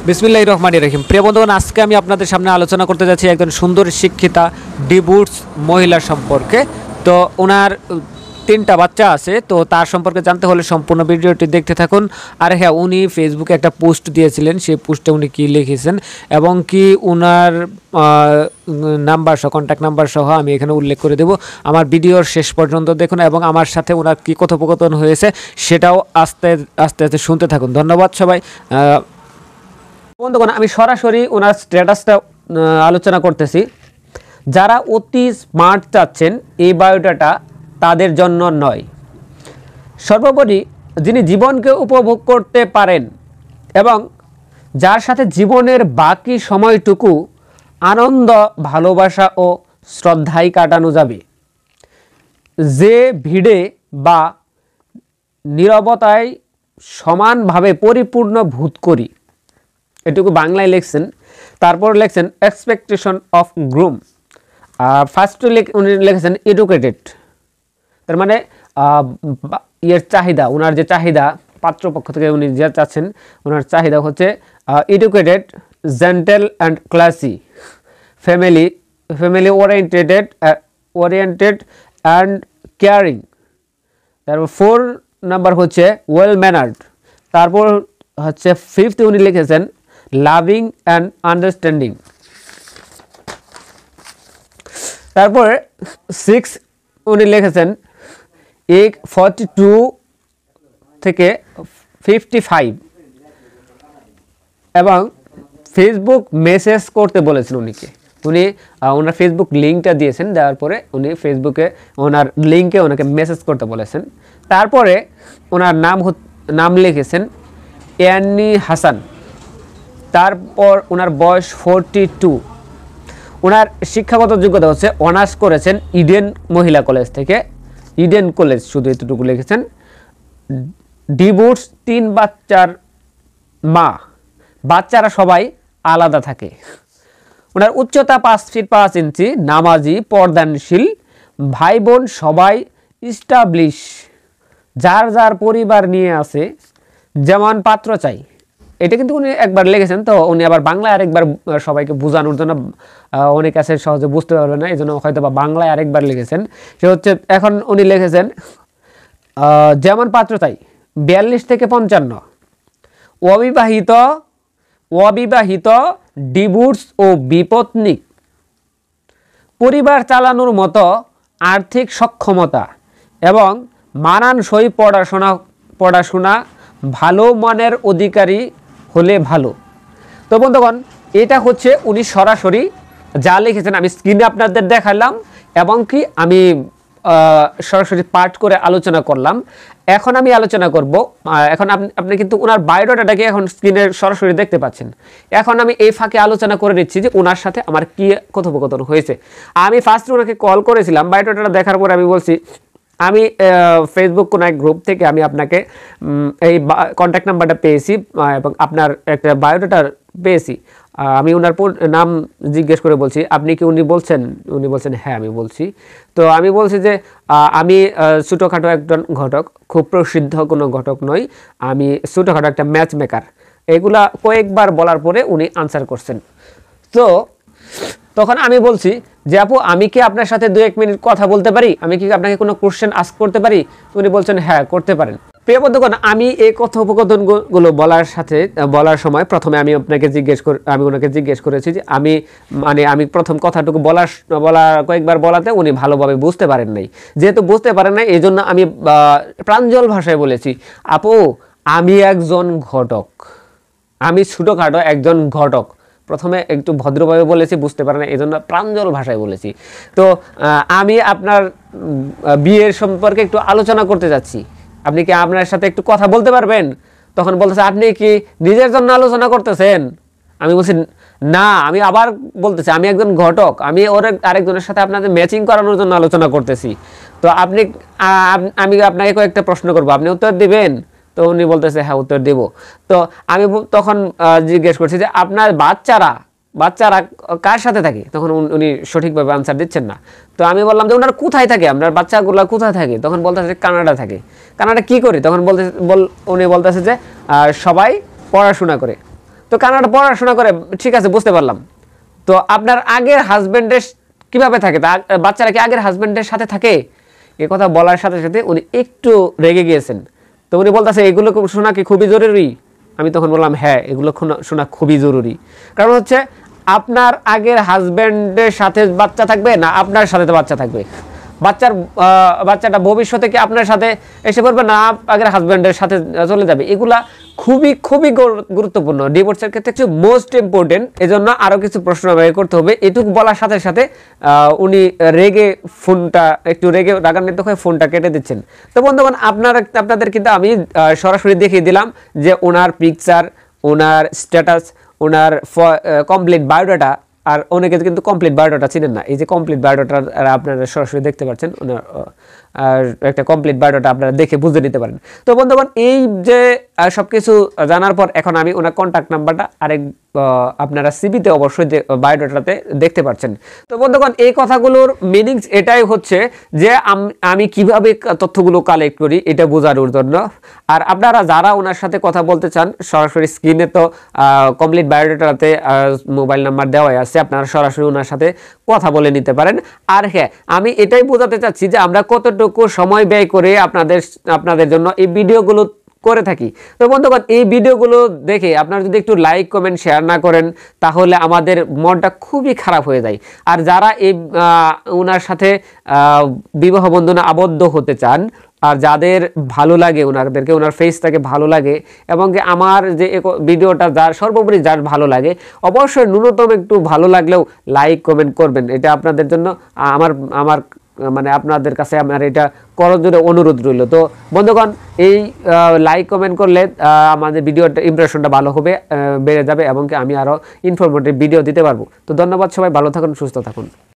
বিসমিল্লাহির রহমানির রহিম। প্রিয় বন্ধুগণ, আজকে আমি আপনাদের সামনে আলোচনা করতে যাচ্ছি একজন সুন্দর শিক্ষিতা ডিভোর্স মহিলা সম্পর্কে। তো ওনার 3টা বাচ্চা আছে, তো তার সম্পর্কে জানতে হলে সম্পূর্ণ ভিডিওটি দেখতে থাকুন। আর হ্যাঁ, উনি ফেসবুকে একটা পোস্ট দিয়েছিলেন, সেই পোস্টে উনি কী লিখেছেন এবং কি ওনার নাম্বার সহ, কন্ট্যাক্ট নাম্বার সহ আমি এখানে উল্লেখ করে দেব। আমার ভিডিওর শেষ পর্যন্ত দেখুন এবং আমার সাথে ওনার কী কথোপকথন হয়েছে সেটাও আস্তে আস্তে শুনতে থাকুন। ধন্যবাদ সবাই। বন্ধুগণ, আমি সরাসরি ওনার স্ট্যাটাসটা আলোচনা করতেছি। যারা অতি স্মার্ট চাচ্ছেন, এই বায়োডাটা তাদের জন্য নয়। সর্বোপরি যিনি জীবনকে উপভোগ করতে পারেন এবং যার সাথে জীবনের বাকি সময়টুকু আনন্দ, ভালোবাসা ও শ্রদ্ধায় কাটানো যাবে, যে ভিড়ে বা নীরবতায় সমানভাবে পরিপূর্ণ বোধ করি। এটুকু বাংলায় লিখছেন। তারপর লিখছেন এক্সপেকটেশন অফ গ্রুম। ফার্স্টে উনি লিখেছেন এডুকেটেড, তার মানে ইয়ের চাহিদা, ওনার যে চাহিদা পাত্রপক্ষ থেকে উনি যে চাচ্ছেন, ওনার চাহিদা হচ্ছে educated, gentle and classy, family oriented and caring. তারপর 4 নাম্বার হচ্ছে ওয়েল ম্যানার্ড। তারপর হচ্ছে 5th উনি লিখেছেন লাভিং অ্যান্ড আন্ডারস্ট্যান্ডিং। তারপরে 6 উনি লিখেছেন 42 থেকে 55 এবং ফেসবুক মেসেজ করতে বলেছেন উনিকে। উনি ওনার ফেসবুক লিঙ্কটা দিয়েছেন, দেওয়ার পরে উনি ফেসবুকে ওনার লিঙ্কে ওনাকে মেসেজ করতে বলেছেন। তারপরে ওনার নাম লিখেছেন অ্যানি হাসান। তারপর ওনার বয়স 42। ওনার শিক্ষাগত যোগ্যতা হচ্ছে অনার্স করেছেন ইডেন মহিলা কলেজ থেকে, ইডেন কলেজ, শুধু এতটুকু লিখেছেন। ডিভোর্স, 3 বাচ্চার মা, বাচ্চারা সবাই আলাদা থাকে। ওনার উচ্চতা 5 ফিট 5 ইঞ্চি, নামাজি, পর্দানশীল, ভাই বোন সবাই ইস্টাবলিশ, যার যার পরিবার নিয়ে আছে, যেমন পাত্র চাই। এটা কিন্তু উনি একবার লিখেছেন, তো উনি আবার বাংলায় আরেকবার সবাইকে বোঝানোর জন্য, অনেক আছে সহজে বুঝতে পারবে না, এই জন্য হয়তো বা বাংলায় আরেকবার লিখেছেন। সে হচ্ছে, এখন উনি লিখেছেন যেমন পাত্র চাই, 42 থেকে 55, অবিবাহিত, ডিভোর্স ও বিপত্নিক, পরিবার চালানোর মতো আর্থিক সক্ষমতা এবং মানানসই পড়াশোনা ভালো মানের অধিকারী হলে ভালো। তো বন্ধুগণ, এটা হচ্ছে উনি সরাসরি যা লিখেছেন, আমি স্ক্রিনে আপনাদের দেখালাম এবং কি আমি সরাসরি পাঠ করে আলোচনা করলাম। এখন আমি আলোচনা করব, এখন আপনি কিন্তু ওনার বায়োডাটাকে এখন স্ক্রিনে সরাসরি দেখতে পাচ্ছেন। এখন আমি এই ফাঁকে আলোচনা করে নিচ্ছি যে ওনার সাথে আমার কী কথোপকথন হয়েছে। আমি ফার্স্ট ওনাকে কল করেছিলাম, বায়োডাটা দেখার পরে আমি বলছি, আমি ফেসবুক কোনো এক গ্রুপ থেকে আমি আপনাকে এই কন্ট্যাক্ট নাম্বারটা পেয়েছি এবং আপনার একটা বায়োডাটা পেয়েছি। আমি ওনার নাম জিজ্ঞেস করে বলছি, আপনি কি উনি বলছেন হ্যাঁ আমি বলছি। তো আমি বলছি যে আমি ছোটোখাটো একজন ঘটক, খুব প্রসিদ্ধ কোনো ঘটক নই, আমি ছোটোখাটো একটা ম্যাচ মেকার। এগুলা কয়েকবার বলার পরে উনি আনসার করছেন। তো তখন আমি বলছি যে আপু, আমি কি আপনার সাথে 2-1 মিনিট কথা বলতে পারি? আমি কি আপনাকে কোনো কোশ্চেন আস্ক করতে পারি? উনি বলছেন হ্যাঁ করতে পারেন। প্রিয় বন্ধুগণ, আমি এই কথোপকথনগুলো বলার সময় প্রথমে আমি ওনাকে জিজ্ঞেস করেছি যে আমি প্রথম কথাটুকু কয়েকবার বলাতে উনি ভালোভাবে বুঝতে পারেন নাই। যেহেতু বুঝতে পারেন নাই, এই জন্য আমি প্রাঞ্জল ভাষায় বলেছি, আপু আমি একজন ঘটক, আমি ছোটোখাটো একজন ঘটক। প্রথমে একটু ভদ্রভাবে বলেছি, বুঝতে পারে না, এই জন্য প্রাঞ্জল ভাষায় বলেছি। তো আমি আপনার বিয়ের সম্পর্কে একটু আলোচনা করতে যাচ্ছি, আপনি কি আপনার সাথে একটু কথা বলতে পারবেন? তখন বলতেছে, আপনি কি নিজের জন্য আলোচনা করতেছেন? আমি বলছি না, আমি আবার বলতেছি আমি একজন ঘটক, আমি আরেকজনের সাথে আপনাদের ম্যাচিং করানোর জন্য আলোচনা করতেছি। তো আমি আপনাকে কয়েকটা প্রশ্ন করবো, আপনি উত্তর দিবেন? তো উনি বলতেছে হ্যাঁ উত্তর দেব। তো আমি তখন জিজ্ঞেস করছি যে আপনার বাচ্চারা কার সাথে থাকে? তখন উনি সঠিকভাবে আনসার দিচ্ছেন না। তো আমি বললাম যে ওনার কোথায় থাকে, আপনার বাচ্চাগুলো কোথায় থাকে? তখন বলতেছে কানাডা থাকে। কানাডা কি করে? তখন উনি বলতেছে যে সবাই পড়াশোনা করে। তো কানাডা পড়াশোনা করে, ঠিক আছে বুঝতে পারলাম। তো আপনার আগের হাজবেন্ডের কিভাবে থাকে, বাচ্চারা কি আগের হাজবেন্ডের সাথে থাকে? এ কথা বলার সাথে সাথে উনি একটু রেগে গিয়েছেন। তো উনি বলতেছে এগুলো শোনা কি খুবই জরুরি? আমি তখন বললাম হ্যাঁ, এগুলো শোনা খুবই জরুরি। কারণ হচ্ছে আপনার আগের হাজবেন্ডের সাথে বাচ্চা থাকবে না আপনার সাথে বাচ্চা থাকবে, বাচ্চাটা ভবিষ্যতে কি আপনার সাথে এসে পড়বে না আগের হাজবেন্ডের সাথে চলে যাবে, এগুলা খুবই খুবই গুরুত্বপূর্ণ ডিভোর্সের ক্ষেত্রে, মোস্ট ইম্পর্টেন্ট। এজন্য আরো কিছু প্রশ্ন আমাকে করতে হবে। এটুকু বলার সাথে সাথে উনি রেগে রাগান্বিত হয়ে ফোনটা কেটে দিচ্ছেন। তো বন্ধুগণ, আপনাদের কিন্তু আমি সরাসরি দেখিয়ে দিলাম যে ওনার পিকচার, ওনার স্ট্যাটাস, ওনার কমপ্লিট বায়োডাটা। আর অনেকে কিন্তু কমপ্লিট বায়োডাটা চিনেন না, এই যে কমপ্লিট বায়োডাটা আপনারা সরাসরি দেখতে পাচ্ছেন, ওনার একটা কমপ্লিট বায়োডাটা আপনারা দেখে বুঝে নিতে পারেন। তো বন্ধুগণ, এই যে সবকিছু জানার পর এখন আমি ওনার কন্ট্যাক্ট নাম্বারটা আপনারা সিভিতে অবশ্যই বায়োডাটাতে দেখতে পাচ্ছেন। তো বন্ধুগণ, এই কথাগুলোর মিনিংস এটাই হচ্ছে যে আমি কিভাবে তথ্যগুলো কালেক্ট করি এটা বোঝানোর জন্য। আর আপনারা যারা ওনার সাথে কথা বলতে চান, সরাসরি স্ক্রিনে তো কমপ্লিট বায়োডাটাতে মোবাইল নাম্বার দেওয়াই আছে, আপনারা সরাসরি ওনার সাথে কথা বলে নিতে পারেন। আর হ্যাঁ, আমি এটাই বোঝাতে চাচ্ছি যে আমরা কতটুকু সময় ব্যয় করে আপনাদের জন্য এই ভিডিওগুলো করে থাকি। তো বন্ধুগণ, এই ভিডিওগুলো দেখে আপনারা যদি একটু লাইক কমেন্ট শেয়ার না করেন তাহলে আমাদের মনটা খুবই খারাপ হয়ে যায়। আর যারা এই ওনার সাথে বিবাহ বন্ধনে আবদ্ধ হতে চান আর যাদের ভালো লাগে, ওনাদেরকে ওনার ফেসটাকে ভালো লাগে এবং আমার যে ভিডিওটা সর্বোপরি যার ভালো লাগে, অবশ্যই ন্যূনতম একটু ভালো লাগলেও লাইক কমেন্ট করবেন। এটা আপনাদের জন্য আমার মানে আপনাদের কাছে আমার এটা করজোড়ে অনুরোধ রইল। তো বন্ধুগণ, এই লাইক কমেন্ট করলে আমাদের ভিডিওটা ইমপ্রেশনটা ভালো হবে, বেড়ে যাবে এবং আমি আরও ইনফরমেটিভ ভিডিও দিতে পারবো। তো ধন্যবাদ, সবাই ভালো থাকুন, সুস্থ থাকুন।